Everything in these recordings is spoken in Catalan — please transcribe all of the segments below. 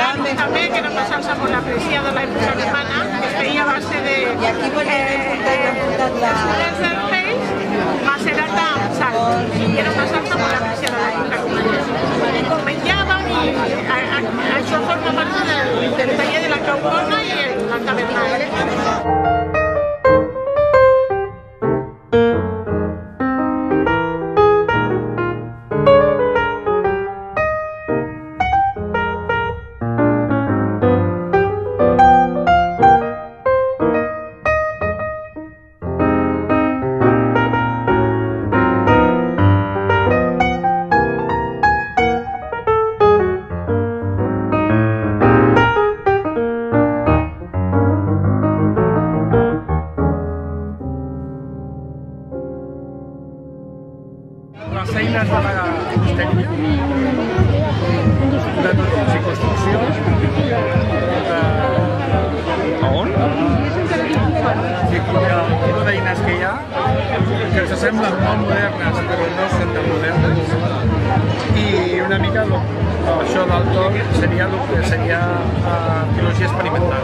origami també, que era una salsa molt apreciada a l'època alemana, que es feia a base de fulles del peix macerata amb sal. I era una salsa molt apreciada a l'època alemana. Com menjàvem i això forma part del taller de la Creucona i la taverna. Les eines de la fusteria, de tots i construcció, on? Tipus d'eines que hi ha, que ens semblen molt modernes, però no són tan modernes, i una mica això del torn seria el que seria arqueologia experimental.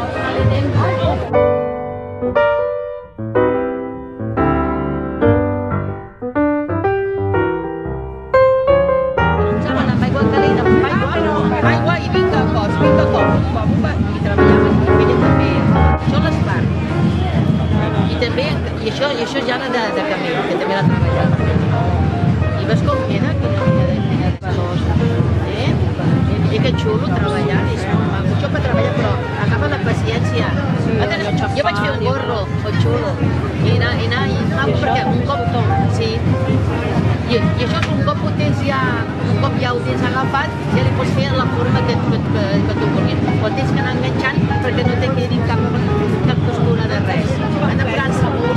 I això ja era de camí, que també la treballava. I ves com queda, quina valors. I que xulo treballant, és molt maco. Això per treballar, però agafa la paciència. Jo vaig fer un gorro, molt xulo, i anar maco perquè un cop sí. I això un cop ho tens ja, un cop ja ho tens agafat, ja li pots fer la forma que tu vulguis. Però tens que anar enganxant perquè no te quedi cap costura de res. Han de posar sabor,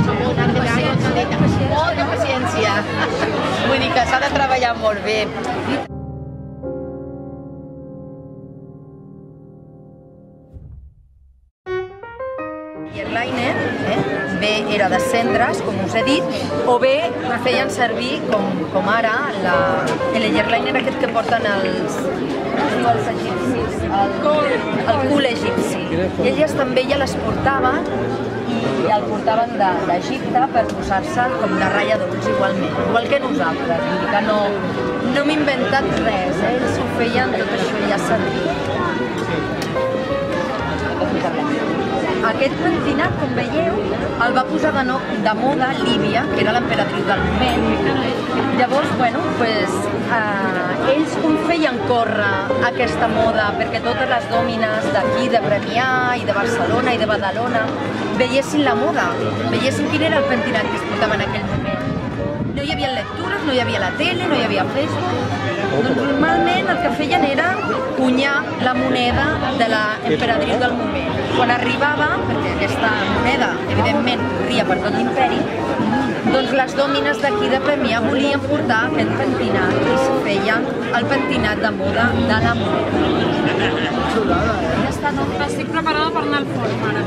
molta paciència. Vull dir que s'ha de treballar molt bé. Yerlainer bé era de cendres, com us he dit, o bé feien servir, com ara, el yerlainer aquest que porten els egipcis, el cul egipci. I elles també ja les portaven i el portaven d'Egipte per posar-se com de ratlla d'ulls igualment, igual que nosaltres. Vull dir que no m'he inventat res, ells ho feien tot això ja servir. Aquest pentinat, com veieu, el va posar de moda Líbia, que era l'emperatriu del moment. Llavors, bueno, ells com feien córrer aquesta moda perquè totes les dòmines d'aquí, de Premià i de Barcelona i de Badalona, veiessin la moda, veiessin quin era el pentinat que es portava en aquell moment. No hi havia lectures, no hi havia la tele, no hi havia Facebook. Doncs normalment el que feien era cunyar la moneda de l'emperatriu del moment. Quan arribava, perquè aquesta moneda evidentment corria per tot l'imperi, doncs les dòmines d'aquí de Premià volien portar aquest pentinat i es feia el pentinat de moda de la moneda. Ja està, no? Estic preparada per anar al forn ara.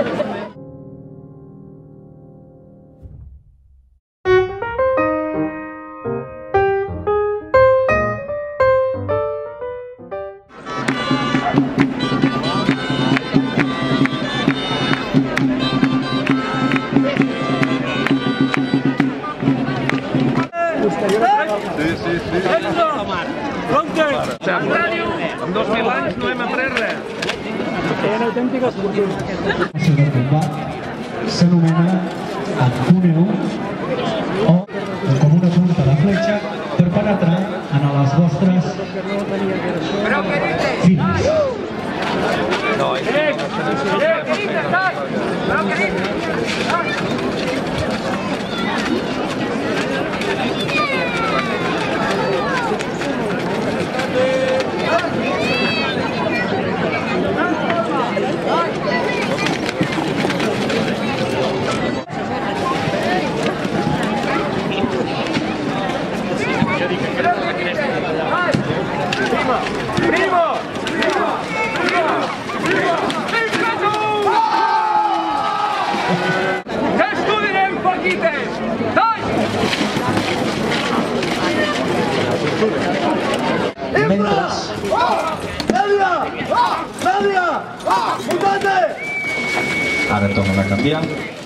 En 2000 anys no hem après res. Eren autèntiques fortunes. El combat s'anomena el cúneo o com una punta de fletxa per penetrar en les vostres fills. Primo! Ara tornen a canviar.